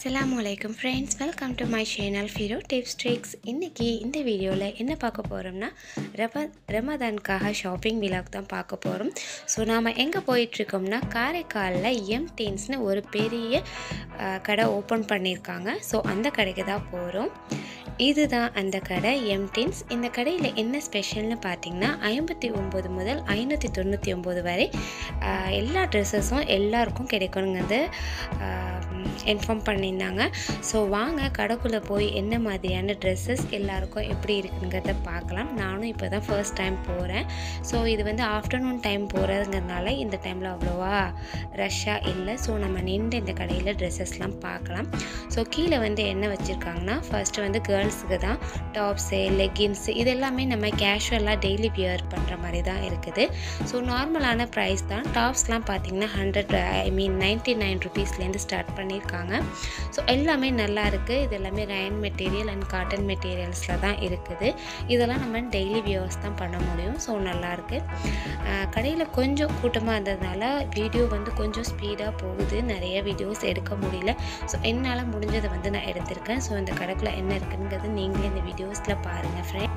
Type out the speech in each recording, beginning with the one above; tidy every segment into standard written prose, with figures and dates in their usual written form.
Assalamualaikum friends, welcome to my channel Firo Tips Tricks. இன்னைக்கு இந்த வீடியோல என்ன பார்க்க போறோம்னா ரமதான்காக ஷாப்பிங் vlog தான் பார்க்க போறோம். சோ நாம எங்க போயிட்டு இருக்கோம்னா காரைக்கால்ல M10ன்னு ஒரு பெரிய கடை ஓபன் பண்ணிருக்காங்க. சோ அந்த கடைக்கு தான் போறோம். இதுதான் அந்த கடை M10s. இந்த கடையில என்ன ஸ்பெஷல்னு பாத்தீங்கன்னா 59 முதல் 599 வரை எல்லா Dresses-ம் எல்லாருக்கும் கிடைக்கும்ங்கிறது இன்ஃபார்ம் பண்ணிருந்தாங்க. சோ வாங்க கடைக்குள்ள போய் என்ன மாதிரியான Dresses எல்லாருக்கும் எப்படி இருக்குங்கறத பார்க்கலாம். நானும் இப்போதான் ஃபர்ஸ்ட் டைம் போறேன். சோ இது வந்து ஆஃப்டர்நூன் டைம் போறதுங்கறனால இந்த டைம்ல அவ்வளவா ரஷ்ஷா இல்ல. சோ நம்ம நின்று இந்த கடையில Dresses-லாம் பார்க்கலாம். சோ கீழ வந்து என்ன வச்சிருக்காங்கன்னா ஃபர்ஸ்ட் வந்து கேர்ள்ஸ்க்கு தான் டாப்ஸ், லெகின்ஸ் இது எல்லாமே நம்ம கேஷுவலா டெய்லி வியர் பண்ற மாதிரி தான் இருக்குது. சோ நார்மலான பிரைஸ் தான். டாப்ஸ்லாம் பாத்தீங்கன்னா 99 rupeesல இருந்து ஸ்டார்ட் பண்ணிருக்காங்க. சோ எல்லாமே நல்லா இருக்கு. இது எல்லாமே ரயன் மெட்டீரியல் அண்ட் காட்டன் மெட்டீரியல்ஸ்ல தான் இருக்குது. இதெல்லாம் நம்ம டெய்லி வியர்ஸ் தான் பண்ண முடியும். சோ நல்லா இருக்கு. கடையில கொஞ்சம் கூட்டமா இருந்ததனால வீடியோ வந்து கொஞ்சம் ஸ்பீடா போகுது. நிறைய வீடியோஸ் எடுக்க முடியல. சோ என்னால முடிஞ்சதை வந்து நான் எடுத்திருக்கேன். சோ இந்த கடைக்குள்ள என்ன இருக்குங்கிறது நீங்களே இந்த வீடியோஸ்ல பாருங்க ஃப்ரெண்ட்.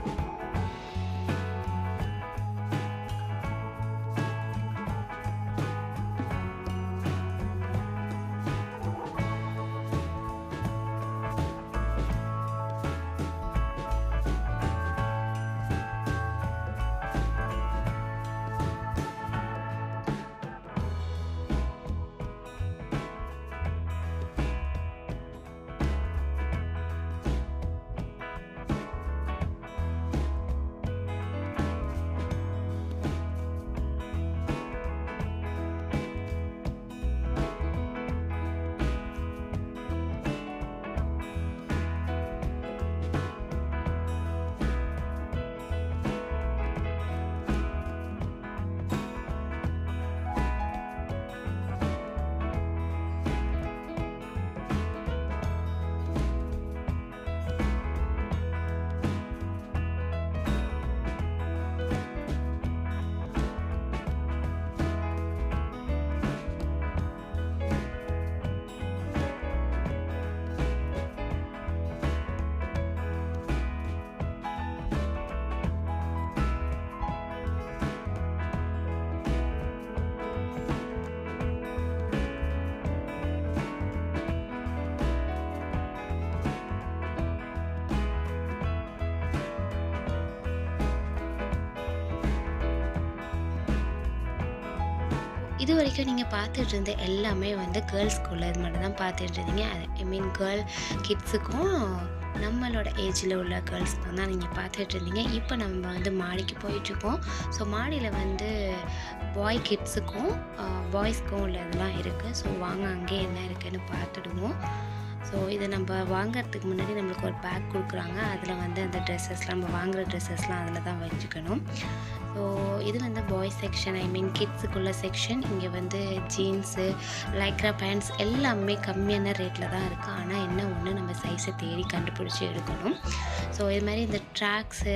இது வரைக்கும் நீங்கள் பார்த்துட்டு இருந்த எல்லாமே வந்து கேர்ள்ஸ்க்குள்ள இது மட்டும் தான் பார்த்துட்டு இருந்தீங்க. ஐ மீன் கேர்ள் கிட்ஸுக்கும் நம்மளோட ஏஜில் உள்ள கேர்ள்ஸ்க்கு தான் நீங்கள் பார்த்துட்டு இருந்தீங்க. இப்போ நம்ம வந்து மாடிக்கு போயிட்டுருக்கோம். ஸோ மாடியில் வந்து பாய் கிட்ஸுக்கும் பாய்ஸ்க்கும் உள்ள இதெல்லாம் இருக்குது. ஸோ வாங்க அங்கே என்ன இருக்குதுன்னு பார்த்துடுவோம். ஸோ இதை நம்ம வாங்கிறதுக்கு முன்னாடி நம்மளுக்கு ஒரு பேக் கொடுக்குறாங்க. அதில் வந்து அந்த ட்ரெஸ்ஸஸ்லாம் நம்ம வாங்குகிற ட்ரெஸ்ஸஸ்லாம் அதில் தான் வச்சுக்கணும். ஸோ இது வந்து பாய்ஸ் செக்ஷன், ஐ மீன் கிட்ஸுக்குள்ள செக்ஷன். இங்கே வந்து ஜீன்ஸு, லைக்ரா பேண்ட்ஸ் எல்லாமே கம்மியான ரேட்டில் தான் இருக்குது. ஆனால் என்ன ஒன்று நம்ம சைஸை தேடி கண்டுபிடிச்சி எடுக்கணும். ஸோ இது மாதிரி இந்த ட்ராக்ஸு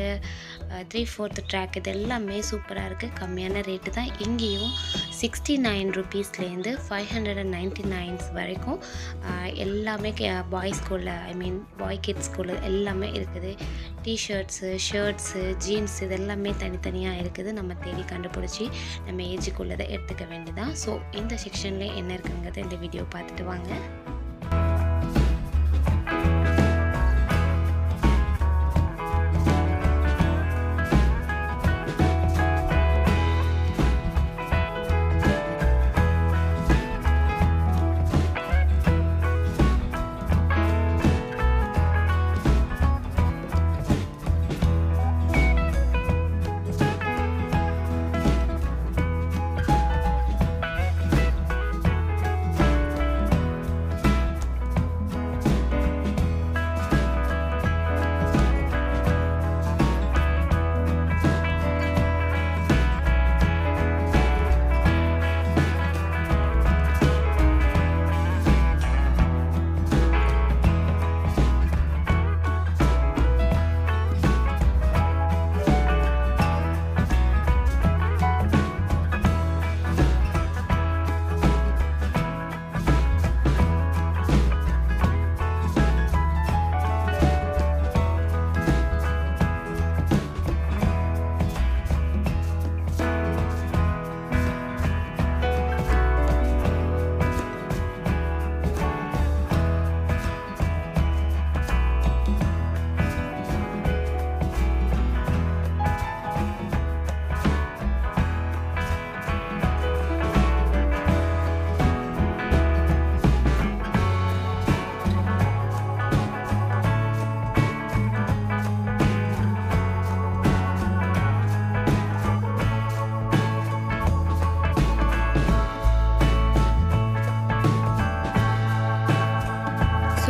3/4 ட்ராக் இது எல்லாமே சூப்பராக இருக்குது. கம்மியான ரேட்டு தான். இங்கேயும் 69 rupeesலேருந்து 599 வரைக்கும் எல்லாமே பாய்ஸ் ஸ்கூலில், ஐ மீன் பாய் கிட்ஸ் ஸ்கூலில் எல்லாமே இருக்குது. டிஷர்ட்ஸு, ஷர்ட்ஸு, ஜீன்ஸ் இது எல்லாமே தனித்தனியாக இருக்குது. நம்ம தேடி கண்டுபிடிச்சி நம்ம ஏஜுக்குள்ளதை எடுத்துக்க வேண்டியதான். ஸோ இந்த செக்ஷனில் என்ன இருக்குங்கிறத இந்த வீடியோ பார்த்துட்டு வாங்க.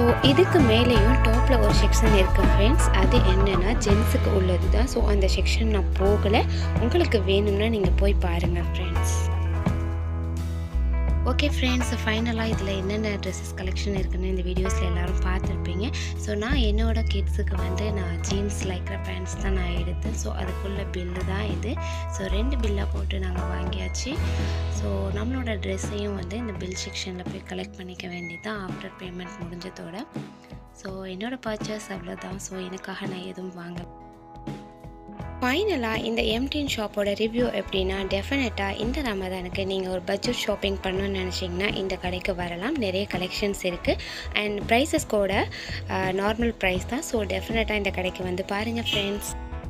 இதுக்கு மேலேயும் டாப்பில் ஒரு செக்ஷன் இருக்குது ஃப்ரெண்ட்ஸ். அது என்னென்னா ஜென்ஸுக்கு உள்ளது தான். ஸோ அந்த செக்ஷன் நான் போகலை. உங்களுக்கு வேணும்னா நீங்கள் போய் பாருங்கள் ஃப்ரெண்ட்ஸ். ஓகே ஃப்ரெண்ட்ஸ், ஃபைனலாக இதில் என்னென்ன ட்ரெஸ்ஸஸ் கலெக்ஷன் இருக்குன்னு இந்த வீடியோஸில் எல்லோரும் பார்த்துருப்பீங்க. ஸோ நான் என்னோடய கிட்ஸுக்கு வந்து நான் ஜீன்ஸ் லைக்ரா பேண்ட்ஸ் தான் நான் எடுத்தேன். ஸோ அதுக்குள்ள பில்லு தான் இது. ஸோ 2 பில்லாக போட்டு நாங்கள் வாங்கியாச்சு. ஸோ நம்மளோட ட்ரெஸ்ஸையும் வந்து இந்த பில் செக்ஷனில் போய் கலெக்ட் பண்ணிக்க வேண்டியதான் ஆஃப்டர் பேமெண்ட் முடிஞ்சதோட. ஸோ என்னோடய பர்ச்சேஸ் அவ்வளோதான். ஸோ எனக்காக நான் எதுவும் வாங்க. ஃபைனலாக இந்த M10 ஷாப்போட ரிவ்யூ எப்படின்னா, டெஃபினட்டாக இந்த ரமதானுக்கு நீங்கள் ஒரு பட்ஜெட் ஷாப்பிங் பண்ணணும்னு நினச்சிங்கன்னா இந்த கடைக்கு வரலாம். நிறைய கலெக்ஷன்ஸ் இருக்குது அண்ட் ப்ரைஸஸ் கூட நார்மல் ப்ரைஸ் தான். ஸோ டெஃபினட்டாக இந்த கடைக்கு வந்து பாருங்கள் ஃப்ரெண்ட்ஸ்.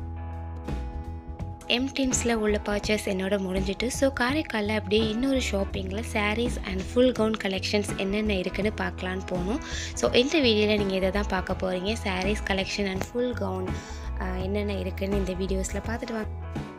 M10ஸில் உள்ள பர்ச்சேஸ் என்னோட முடிஞ்சிட்டு. ஸோ காரைக்காலில் அப்படியே இன்னொரு ஷாப்பிங்கில் sarees and full gown collections என்னென்ன இருக்குதுன்னு பார்க்கலான்னு போகணும். ஸோ இந்த வீடியோவில் நீங்கள் இதை தான் பார்க்க போகிறீங்க. Sarees collection and full gown என்னென்ன இருக்குதுன்னு இந்த வீடியோஸில் பார்த்துட்டு வாங்க.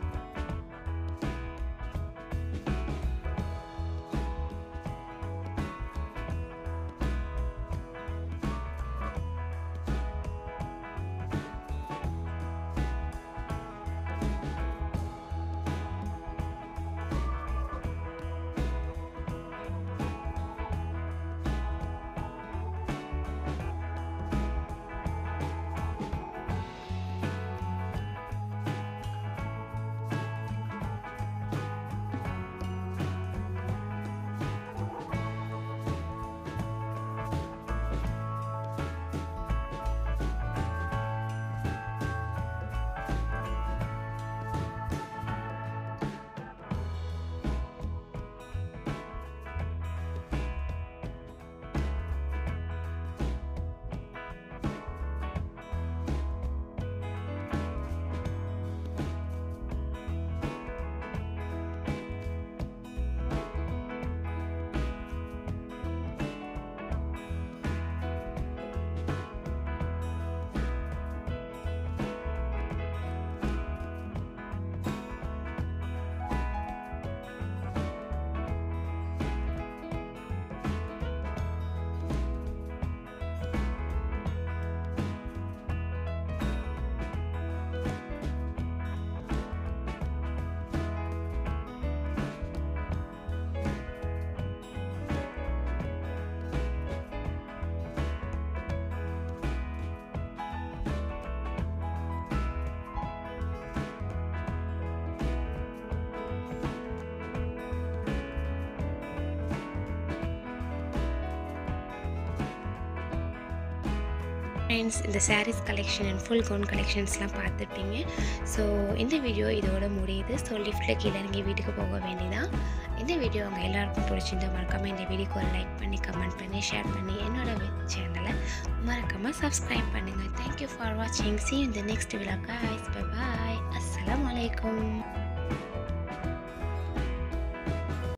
ஃப்ரெண்ட்ஸ், இந்த sarees collection and full gown கலெக்ஷன்ஸ்லாம் பார்த்துருப்பீங்க. ஸோ இந்த வீடியோ இதோட முடியுது. ஸோ லிஃப்ட்டில் கீழே இறங்கி வீட்டுக்கு போக வேண்டியதான். இந்த வீடியோ அவங்க எல்லாருக்கும் பிடிச்சிருந்தா மறக்காமல் இந்த வீடியோக்கு ஒரு லைக் பண்ணி கமெண்ட் பண்ணி ஷேர் பண்ணி என்னோட சேனலை மறக்காமல் சப்ஸ்கிரைப் பண்ணுங்கள். தேங்க்யூ ஃபார் வாட்சிங். See you in the next vlog guys. Bye bye. Assalamu alaikum.